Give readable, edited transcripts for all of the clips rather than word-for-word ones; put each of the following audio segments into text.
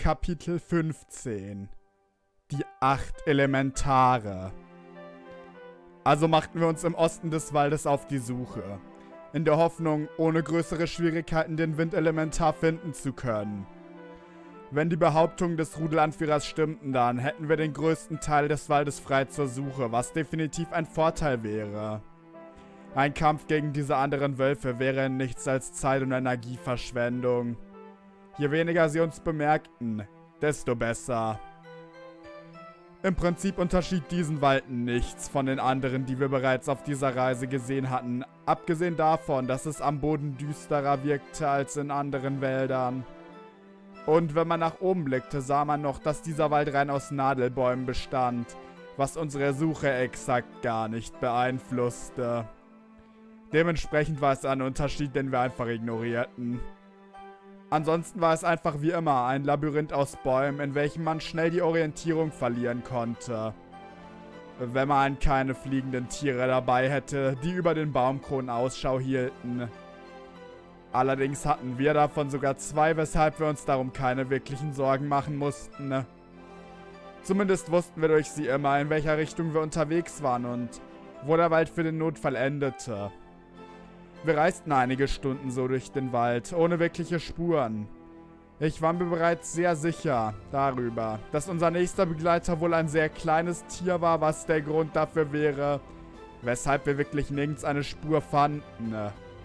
Kapitel 15. Die 8 Elementare. Also machten wir uns im Osten des Waldes auf die Suche, in der Hoffnung, ohne größere Schwierigkeiten den Windelementar finden zu können. Wenn die Behauptungen des Rudelanführers stimmten, dann hätten wir den größten Teil des Waldes frei zur Suche, was definitiv ein Vorteil wäre. Ein Kampf gegen diese anderen Wölfe wäre nichts als Zeit- und Energieverschwendung. Je weniger sie uns bemerkten, desto besser. Im Prinzip unterschied diesen Wald nichts von den anderen, die wir bereits auf dieser Reise gesehen hatten, abgesehen davon, dass es am Boden düsterer wirkte als in anderen Wäldern. Und wenn man nach oben blickte, sah man noch, dass dieser Wald rein aus Nadelbäumen bestand, was unsere Suche exakt gar nicht beeinflusste. Dementsprechend war es ein Unterschied, den wir einfach ignorierten. Ansonsten war es einfach wie immer ein Labyrinth aus Bäumen, in welchem man schnell die Orientierung verlieren konnte. Wenn man keine fliegenden Tiere dabei hätte, die über den Baumkronen Ausschau hielten. Allerdings hatten wir davon sogar 2, weshalb wir uns darum keine wirklichen Sorgen machen mussten. Zumindest wussten wir durch sie immer, in welcher Richtung wir unterwegs waren und wo der Wald für den Notfall endete. Wir reisten einige Stunden so durch den Wald, ohne wirkliche Spuren. Ich war mir bereits sehr sicher darüber, dass unser nächster Begleiter wohl ein sehr kleines Tier war, was der Grund dafür wäre, weshalb wir wirklich nirgends eine Spur fanden.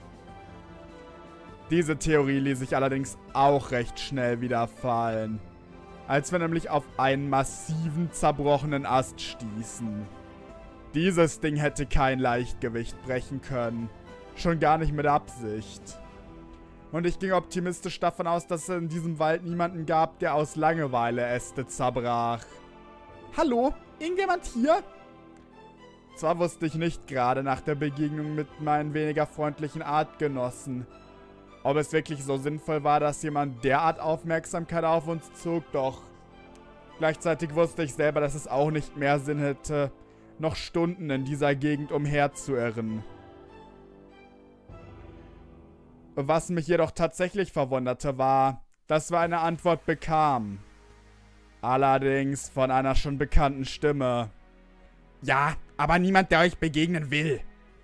Diese Theorie ließ sich allerdings auch recht schnell wieder fallen, als wir nämlich auf einen massiven, zerbrochenen Ast stießen. Dieses Ding hätte kein Leichtgewicht brechen können. Schon gar nicht mit Absicht. Und ich ging optimistisch davon aus, dass es in diesem Wald niemanden gab, der aus Langeweile Äste zerbrach. Hallo? Irgendjemand hier? Zwar wusste ich nicht gerade nach der Begegnung mit meinen weniger freundlichen Artgenossen, ob es wirklich so sinnvoll war, dass jemand derart Aufmerksamkeit auf uns zog, doch gleichzeitig wusste ich selber, dass es auch nicht mehr Sinn hätte, noch Stunden in dieser Gegend umherzuirren. Was mich jedoch tatsächlich verwunderte war, dass wir eine Antwort bekamen. Allerdings von einer schon bekannten Stimme. Ja, aber niemand, der euch begegnen will.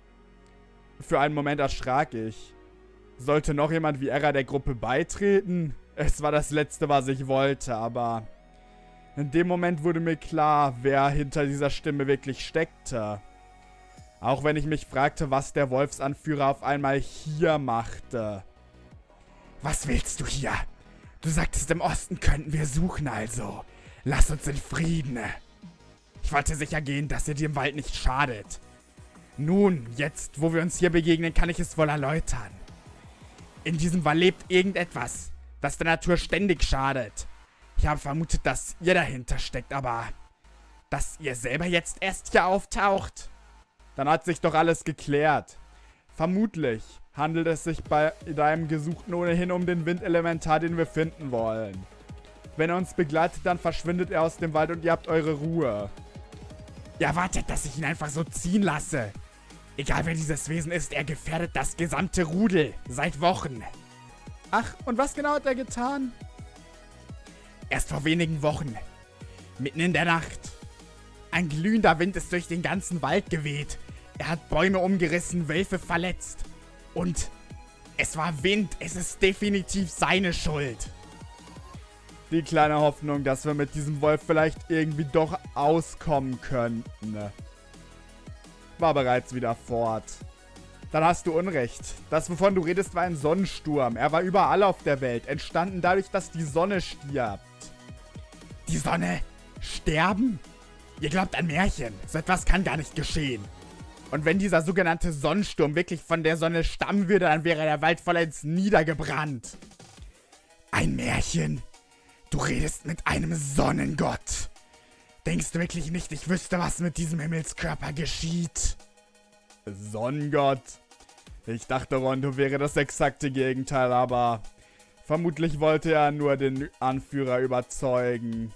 Für einen Moment erschrak ich. Sollte noch jemand wie Era der Gruppe beitreten? Es war das Letzte, was ich wollte, aber in dem Moment wurde mir klar, wer hinter dieser Stimme wirklich steckte. Auch wenn ich mich fragte, was der Wolfsanführer auf einmal hier machte. Was willst du hier? Du sagtest, im Osten könnten wir suchen, also. Lass uns in Frieden. Ich wollte sicher gehen, dass ihr dem Wald nicht schadet. Nun, jetzt, wo wir uns hier begegnen, kann ich es wohl erläutern. In diesem Wald lebt irgendetwas, das der Natur ständig schadet. Ich habe vermutet, dass ihr dahinter steckt, aber dass ihr selber jetzt erst hier auftaucht. Dann hat sich doch alles geklärt. Vermutlich handelt es sich bei deinem Gesuchten ohnehin um den Windelementar, den wir finden wollen. Wenn er uns begleitet, dann verschwindet er aus dem Wald und ihr habt eure Ruhe. Ihr erwartet, dass ich ihn einfach so ziehen lasse. Egal wer dieses Wesen ist, er gefährdet das gesamte Rudel. Seit Wochen. Ach, und was genau hat er getan? Erst vor wenigen Wochen. Mitten in der Nacht. Ein glühender Wind ist durch den ganzen Wald geweht. Er hat Bäume umgerissen, Wölfe verletzt. Und es war Wind. Es ist definitiv seine Schuld. Die kleine Hoffnung, dass wir mit diesem Wolf vielleicht irgendwie doch auskommen könnten, war bereits wieder fort. Dann hast du Unrecht. Das, wovon du redest, war ein Sonnensturm. Er war überall auf der Welt, entstanden dadurch, dass die Sonne stirbt. Die Sonne? Sterben? Ihr glaubt an Märchen. So etwas kann gar nicht geschehen. Und wenn dieser sogenannte Sonnensturm wirklich von der Sonne stammen würde, dann wäre der Wald vollends niedergebrannt. Ein Märchen? Du redest mit einem Sonnengott. Denkst du wirklich nicht, ich wüsste, was mit diesem Himmelskörper geschieht? Sonnengott? Ich dachte, Rondo wäre das exakte Gegenteil, aber vermutlich wollte er nur den Anführer überzeugen.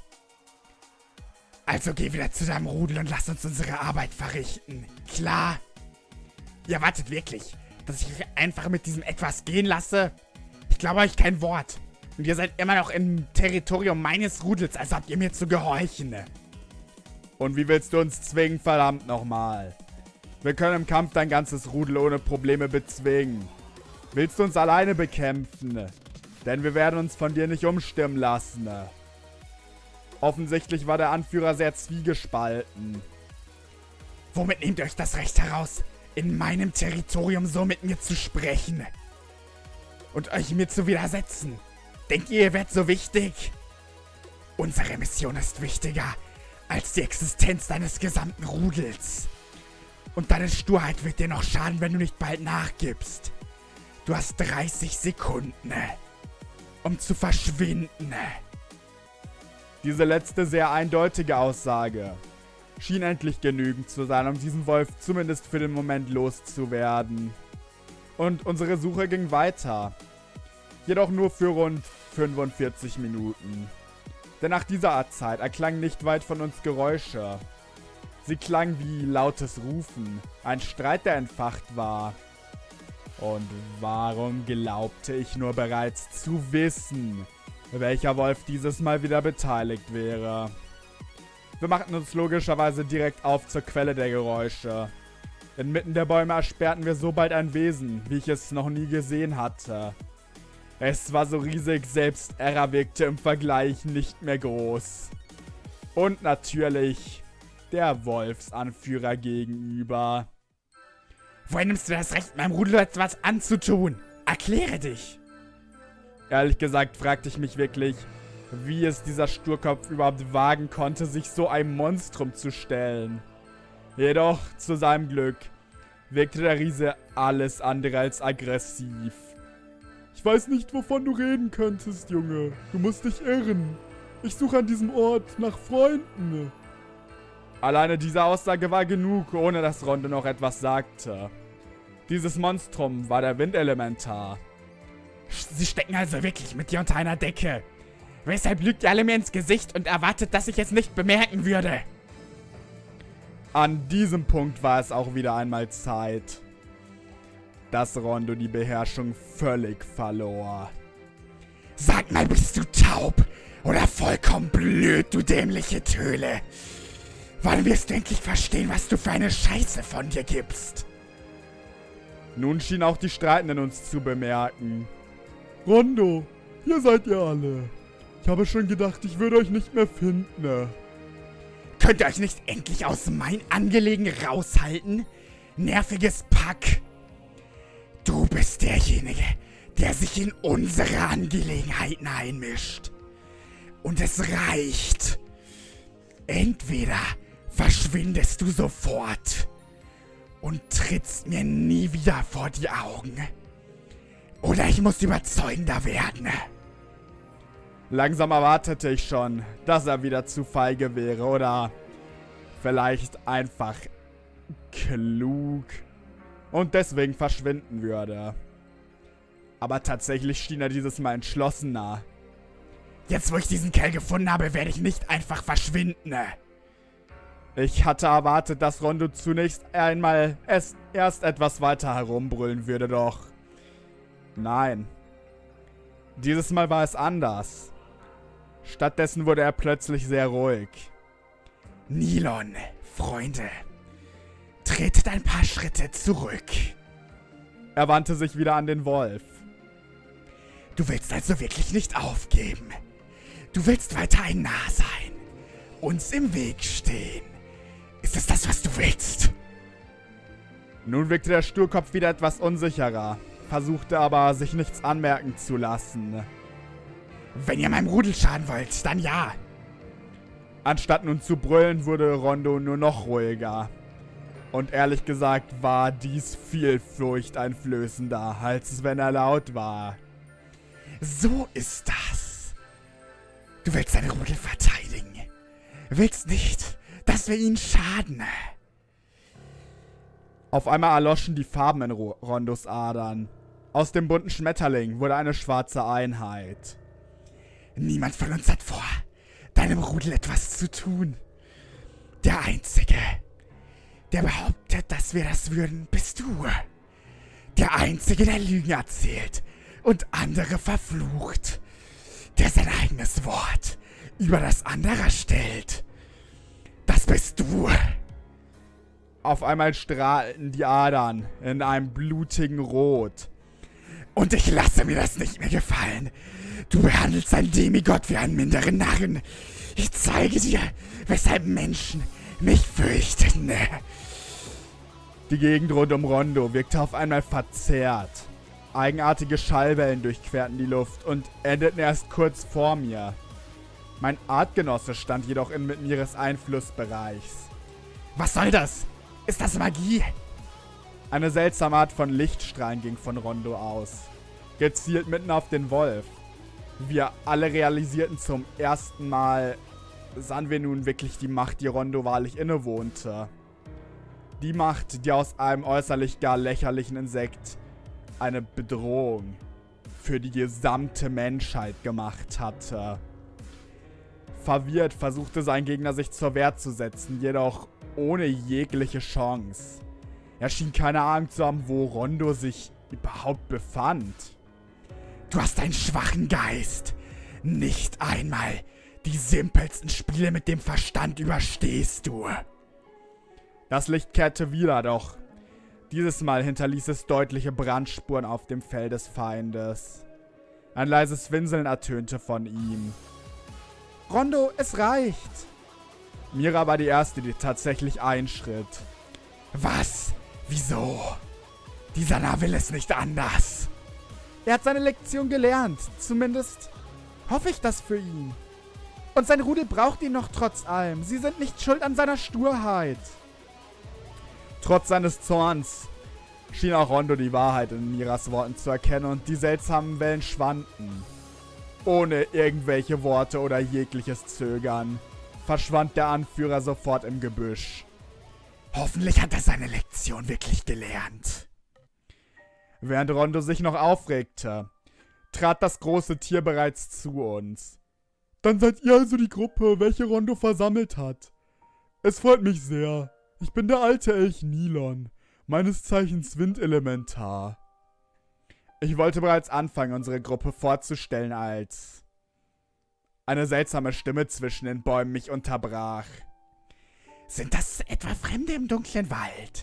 Also geh wieder zu deinem Rudel und lass uns unsere Arbeit verrichten. Klar? Ihr erwartet wirklich, dass ich euch einfach mit diesem Etwas gehen lasse? Ich glaube euch kein Wort. Und ihr seid immer noch im Territorium meines Rudels, also habt ihr mir zu gehorchen. Und wie willst du uns zwingen, verdammt nochmal? Wir können im Kampf dein ganzes Rudel ohne Probleme bezwingen. Willst du uns alleine bekämpfen? Denn wir werden uns von dir nicht umstimmen lassen. Offensichtlich war der Anführer sehr zwiegespalten. Womit nehmt ihr euch das Recht heraus, in meinem Territorium so mit mir zu sprechen? Und euch mir zu widersetzen? Denkt ihr, ihr werdet so wichtig? Unsere Mission ist wichtiger als die Existenz deines gesamten Rudels. Und deine Sturheit wird dir noch schaden, wenn du nicht bald nachgibst. Du hast 30 Sekunden, um zu verschwinden. Diese letzte sehr eindeutige Aussage schien endlich genügend zu sein, um diesen Wolf zumindest für den Moment loszuwerden. Und unsere Suche ging weiter. Jedoch nur für rund 45 Minuten. Denn nach dieser Art Zeit erklangen nicht weit von uns Geräusche. Sie klangen wie lautes Rufen, ein Streit, der entfacht war. Und warum glaubte ich nur bereits zu wissen, welcher Wolf dieses Mal wieder beteiligt wäre? Wir machten uns logischerweise direkt auf zur Quelle der Geräusche. Inmitten der Bäume ersperrten wir so bald ein Wesen, wie ich es noch nie gesehen hatte. Es war so riesig, selbst Erra wirkte im Vergleich nicht mehr groß. Und natürlich der Wolfsanführer gegenüber. Woher nimmst du das Recht, meinem Rudel etwas anzutun? Erkläre dich! Ehrlich gesagt fragte ich mich wirklich, wie es dieser Sturkopf überhaupt wagen konnte, sich so einem Monstrum zu stellen. Jedoch, zu seinem Glück, wirkte der Riese alles andere als aggressiv. Ich weiß nicht, wovon du reden könntest, Junge. Du musst dich irren. Ich suche an diesem Ort nach Freunden. Alleine diese Aussage war genug, ohne dass Rondo noch etwas sagte. Dieses Monstrum war der Windelementar. Sie stecken also wirklich mit dir unter einer Decke. Weshalb lügt ihr alle mir ins Gesicht und erwartet, dass ich es nicht bemerken würde? An diesem Punkt war es auch wieder einmal Zeit, dass Rondo die Beherrschung völlig verlor. Sag mal, bist du taub oder vollkommen blöd, du dämliche Töle? Wann wirst du endlich verstehen, was du für eine Scheiße von dir gibst? Nun schien auch die Streitenden uns zu bemerken. Rondo, hier seid ihr alle. Ich habe schon gedacht, ich würde euch nicht mehr finden. Könnt ihr euch nicht endlich aus meinen Angelegenheiten raushalten? Nerviges Pack. Du bist derjenige, der sich in unsere Angelegenheiten einmischt. Und es reicht. Entweder verschwindest du sofort und trittst mir nie wieder vor die Augen. Oder ich muss überzeugender werden. Langsam erwartete ich schon, dass er wieder zu feige wäre oder vielleicht einfach klug und deswegen verschwinden würde. Aber tatsächlich schien er dieses Mal entschlossener. Jetzt, wo ich diesen Kerl gefunden habe, werde ich nicht einfach verschwinden. Ich hatte erwartet, dass Rondo zunächst einmal erst etwas weiter herumbrüllen würde, doch nein. Dieses Mal war es anders. Stattdessen wurde er plötzlich sehr ruhig. Nilon, Freunde, tretet ein paar Schritte zurück. Er wandte sich wieder an den Wolf. Du willst also wirklich nicht aufgeben. Du willst weiter ein Narr sein. Uns im Weg stehen. Ist es das, was du willst? Nun wirkte der Sturkopf wieder etwas unsicherer, versuchte aber, sich nichts anmerken zu lassen. Wenn ihr meinem Rudel schaden wollt, dann ja. Anstatt nun zu brüllen, wurde Rondo nur noch ruhiger. Und ehrlich gesagt war dies viel furchteinflößender, als wenn er laut war. So ist das. Du willst deine Rudel verteidigen. Willst nicht, dass wir ihnen schaden. Auf einmal erloschen die Farben in Rondos Adern. Aus dem bunten Schmetterling wurde eine schwarze Einheit. Niemand von uns hat vor, deinem Rudel etwas zu tun. Der Einzige, der behauptet, dass wir das würden, bist du. Der Einzige, der Lügen erzählt und andere verflucht. der sein eigenes Wort über das andere stellt. Das bist du. Auf einmal strahlten die Adern in einem blutigen Rot. Und ich lasse mir das nicht mehr gefallen. Du behandelst einen Demigott wie einen minderen Narren. Ich zeige dir, weshalb Menschen mich fürchten. Die Gegend rund um Rondo wirkte auf einmal verzerrt. Eigenartige Schallwellen durchquerten die Luft und endeten erst kurz vor mir. Mein Artgenosse stand jedoch inmitten ihres Einflussbereichs. Was soll das? Ist das Magie? Eine seltsame Art von Lichtstrahlen ging von Rondo aus. Gezielt mitten auf den Wolf. Wir alle realisierten zum ersten Mal, sahen wir nun wirklich die Macht, die Rondo wahrlich innewohnte. Die Macht, die aus einem äußerlich gar lächerlichen Insekt eine Bedrohung für die gesamte Menschheit gemacht hatte. Verwirrt versuchte sein Gegner sich zur Wehr zu setzen, jedoch ohne jegliche Chance. Er schien keine Ahnung zu haben, wo Rondo sich überhaupt befand. Du hast einen schwachen Geist. Nicht einmal die simpelsten Spiele mit dem Verstand überstehst du. Das Licht kehrte wieder, doch dieses Mal hinterließ es deutliche Brandspuren auf dem Fell des Feindes. Ein leises Winseln ertönte von ihm. Rondo, es reicht. Mira war die Erste, die tatsächlich einschritt. Was? Wieso? Dieser Narr will es nicht anders. Er hat seine Lektion gelernt. Zumindest hoffe ich das für ihn. Und sein Rudel braucht ihn noch trotz allem. Sie sind nicht schuld an seiner Sturheit. Trotz seines Zorns schien auch Rondo die Wahrheit in Miras Worten zu erkennen und die seltsamen Wellen schwanden. Ohne irgendwelche Worte oder jegliches Zögern verschwand der Anführer sofort im Gebüsch. Hoffentlich hat er seine Lektion wirklich gelernt. Während Rondo sich noch aufregte, trat das große Tier bereits zu uns. Dann seid ihr also die Gruppe, welche Rondo versammelt hat. Es freut mich sehr. Ich bin der alte Elch Nilon, meines Zeichens Windelementar. Ich wollte bereits anfangen, unsere Gruppe vorzustellen, als eine seltsame Stimme zwischen den Bäumen mich unterbrach. Sind das etwa Fremde im dunklen Wald?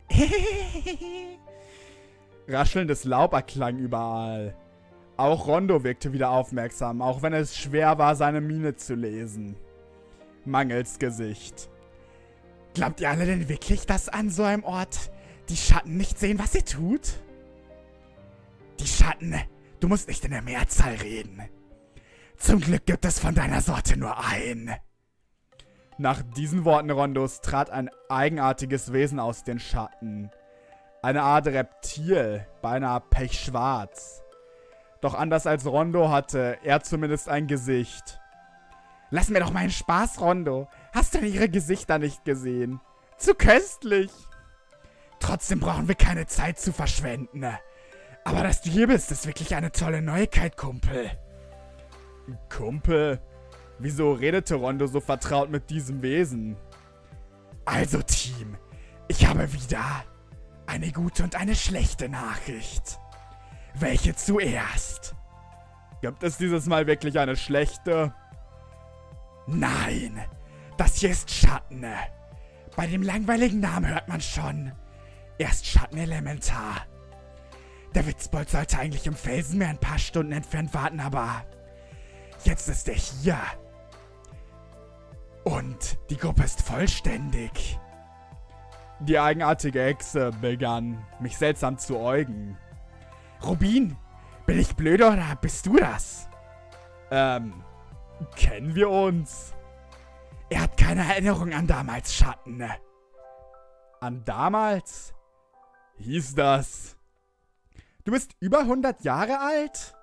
Raschelndes Laub erklang überall. Auch Rondo wirkte wieder aufmerksam, auch wenn es schwer war, seine Miene zu lesen. Mangels Gesicht. Glaubt ihr alle denn wirklich, dass an so einem Ort die Schatten nicht sehen, was ihr tut? Die Schatten, du musst nicht in der Mehrzahl reden. Zum Glück gibt es von deiner Sorte nur einen. Nach diesen Worten Rondos trat ein eigenartiges Wesen aus den Schatten. Eine Art Reptil, beinahe pechschwarz. Doch anders als Rondo hatte er zumindest ein Gesicht. Lass mir doch meinen Spaß, Rondo. Hast du denn ihre Gesichter nicht gesehen? Zu köstlich. Trotzdem brauchen wir keine Zeit zu verschwenden. Aber dass du hier bist, ist wirklich eine tolle Neuigkeit, Kumpel. Kumpel? Wieso redete Rondo so vertraut mit diesem Wesen? Also, Team, ich habe wieder eine gute und eine schlechte Nachricht. Welche zuerst? Gibt es dieses Mal wirklich eine schlechte? Nein, das hier ist Schatten. Bei dem langweiligen Namen hört man schon. Er ist Schattenelementar. Der Witzbold sollte eigentlich im Felsenmeer ein paar Stunden entfernt warten, aber jetzt ist er hier. Und die Gruppe ist vollständig. Die eigenartige Echse begann, mich seltsam zu äugen. Rubin, bin ich blöd oder bist du das? Kennen wir uns? Er hat keine Erinnerung an damals, Schatten. An damals? Hieß das? Du bist über 100 Jahre alt?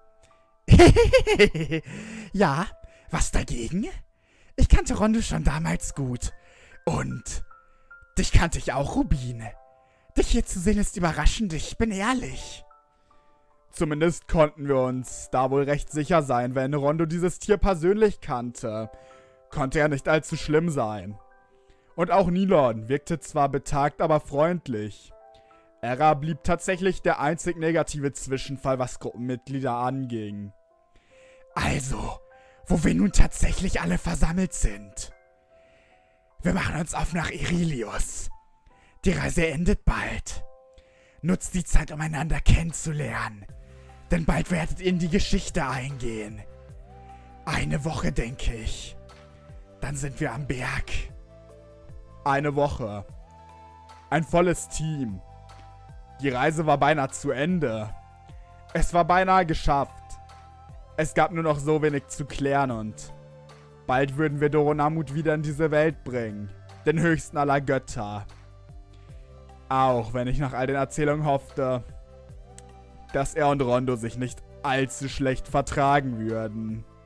Ja, was dagegen? Ich kannte Rondo schon damals gut. Und dich kannte ich auch, Rubin. Dich hier zu sehen ist überraschend, ich bin ehrlich. Zumindest konnten wir uns da wohl recht sicher sein, wenn Rondo dieses Tier persönlich kannte. Konnte er nicht allzu schlimm sein. Und auch Nilon wirkte zwar betagt, aber freundlich. Era blieb tatsächlich der einzig negative Zwischenfall, was Gruppenmitglieder anging. Also, wo wir nun tatsächlich alle versammelt sind. Wir machen uns auf nach Irilius. Die Reise endet bald. Nutzt die Zeit, um einander kennenzulernen. Denn bald werdet ihr in die Geschichte eingehen. Eine Woche, denke ich. Dann sind wir am Berg. Eine Woche. Ein volles Team. Die Reise war beinahe zu Ende. Es war beinahe geschafft. Es gab nur noch so wenig zu klären und bald würden wir Doronamut wieder in diese Welt bringen. Den höchsten aller Götter. Auch wenn ich nach all den Erzählungen hoffte, dass er und Rondo sich nicht allzu schlecht vertragen würden.